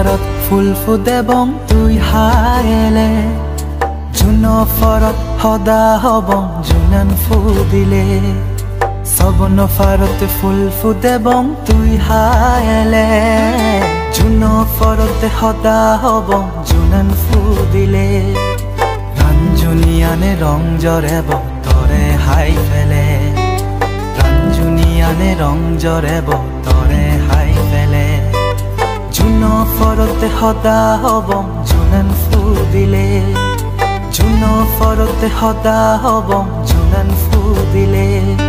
ফাৰত ফুল ফুটে বং তুই হায়েলে জুন ফাৰত সদা হবং জুনান ফুদিলে শ্ৰৱণ ফাৰত ফুল ফুটে বং তুই হায়েলে জুন ফাৰত সদা হবং জুনান ফুদিলে ৰাঞ্জনীয়ানে ৰং জৰে বতৰে হাই ফেলে ৰাঞ্জনীয়ানে ৰং জৰে বতৰে হাই ফেলে জুন ফাৰত সদা হবং জুনান ফুদিলে জুন ফাৰত সদা হবং জুনান ফুদিলে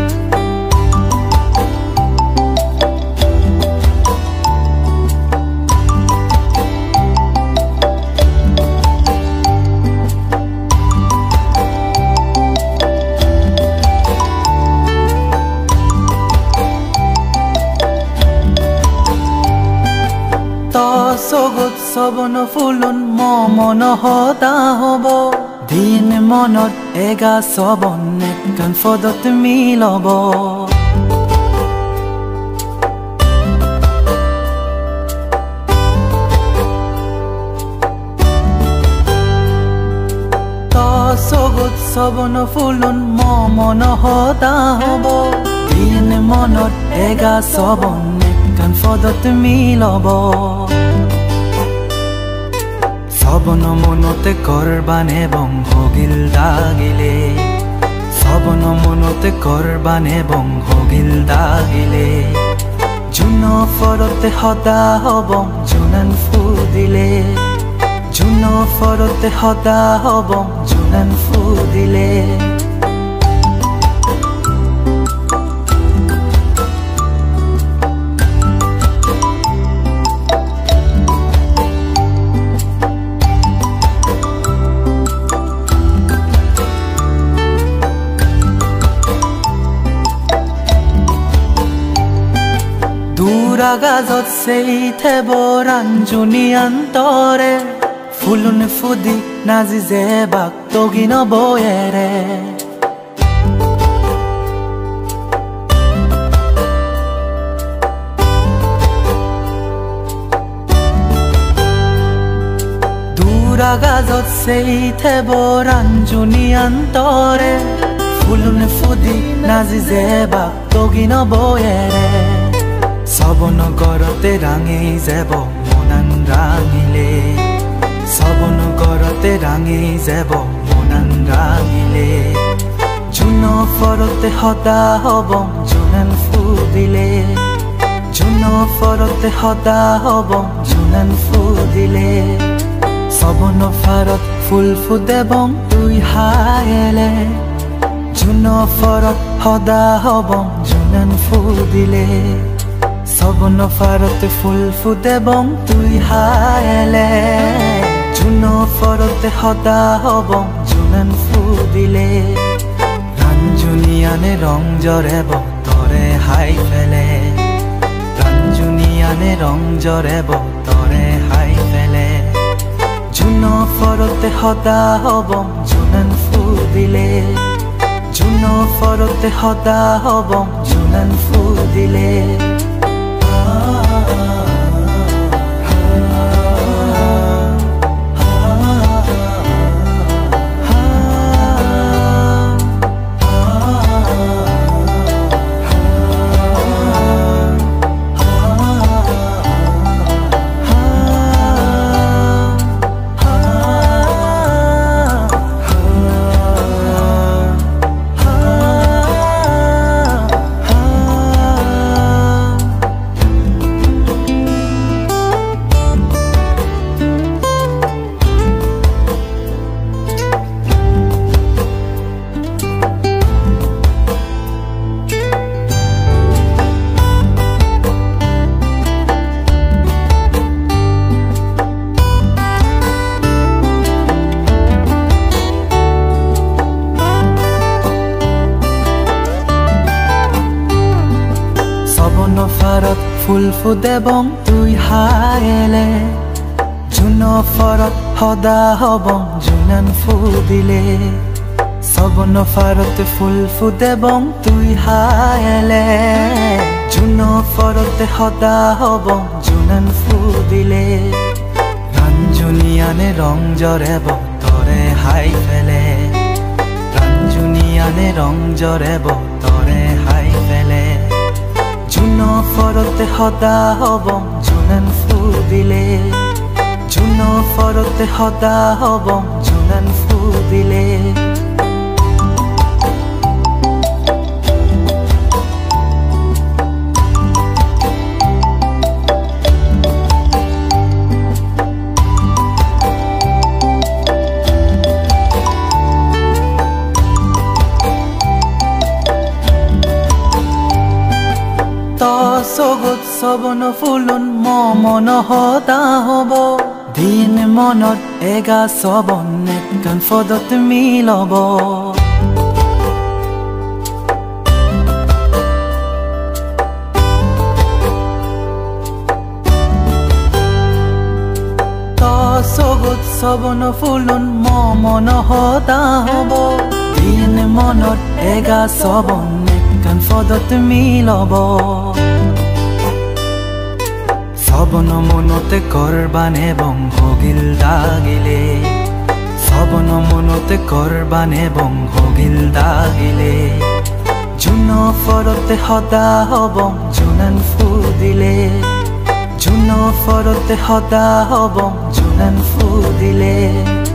চগত শ্ৰৱণ ফুলন মন সদা হব দিন মনত এগা শ্ৰৱণ কাণ ফদত মিলব চগত শ্ৰৱণ ফুলন মন সদা হব দিন মনত এগা শ্ৰৱণ কাণ ফদত মিলব শ্ৰৱণ মনতে কৰবানে বং হগিল দাগিলে শ্ৰৱণ মনতে কৰবানে বং হগিল দাগিলে জুন ফাৰতে সদা হবং জুনান ফুদিলে জুন ফাৰতে সদা হবং জুনান ফুদিলে গাজত সেই থেব ৰাঞ্জনীয়ান্তৰে ফুলন ফুদি নাজি যে বাক তগিন বয়েৰে গাজত সেই থেব ৰাঞ্জনীয়ান্তৰে ফুলন ফুদি নাজি যে বাক তগিন বয়েৰে শ্ৰৱণ গৰতে ৰাঙি যাব মনান ৰাঙিলে শ্ৰৱণ গৰতে ৰাঙি যাব মনান ৰাঙিলে জুন ফাৰতে সদা হবং জুনান ফুদিলে জুন ফাৰতে সদা হবং জুনান ফুদিলে শ্ৰৱণ ফাৰত ফুল ফুটে বং তুই হায়েলে জুন ফাৰত সদা হবং জুনান ফুদিলে শ্ৰৱণ ফাৰতে ফুল ফুটে বং তুই হায়েলে জুন ফাৰতে সদা হবং জুনান ফুদিলে ৰাঞ্জনীয়ানে ৰং জৰে বতৰে হাই ফেলে ৰাঞ্জনীয়ানে ৰং জৰে বতৰে হাই ফেলে জুন ফাৰতে সদা হবং জুনান ফুদিলে জুন ফাৰতে সদা হবং জুনান ফুদিলে ফাৰত ফুল ফুটে বং তুই হায়েলে জুন ফাৰত সদা হবং জুনান ফুদিলে শ্ৰৱণ ফাৰতে ফুল ফুটে বং তুই হায়েলে জুন ফাৰতে সদা হবং জুনান ফুদিলে Ranjuniane rongjore botore hai fele Ranjuniane rongjore botore hai fele Juno forote hoda hobom junan fudile Juno forote hoda hobom junan fudile Sogot sobono fulun momono hoda hobo Din monot ega sobonet kan fodot milobo Sogot sobono fulun momono hoda hobo Din monot ega sobonet kan fodot milobo Sobono monote korban ebong hogil dagile Sobono monote korban ebong hogil dagile Juno forote hoda hobong junan fudile Juno forote hoda hobong junan fudile